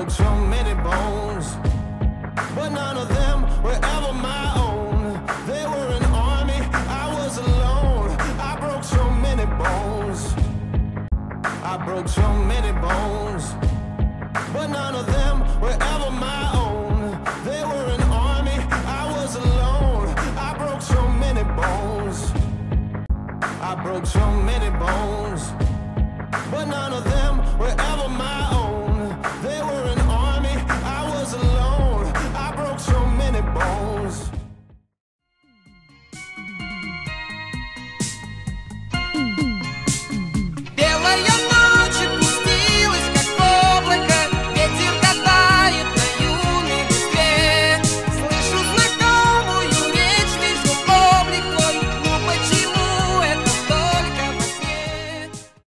broke so many bones, but none of them were ever my own. They were an army, I was alone. I broke so many bones. I broke so many bones, but none of them were ever my own. They were an army, I was alone. I broke so many bones. I broke so